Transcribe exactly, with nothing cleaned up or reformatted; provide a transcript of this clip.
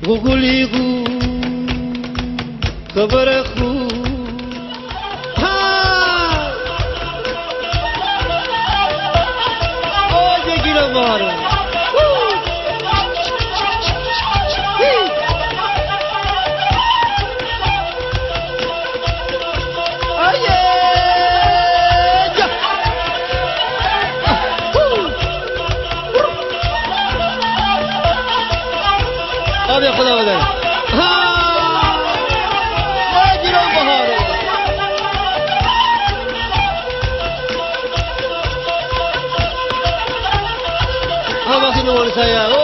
بغلیگو خبر خوب آجه گیرم بارم آبی خدا بدن ها گیرم بهاره ها وقتی نمال سایه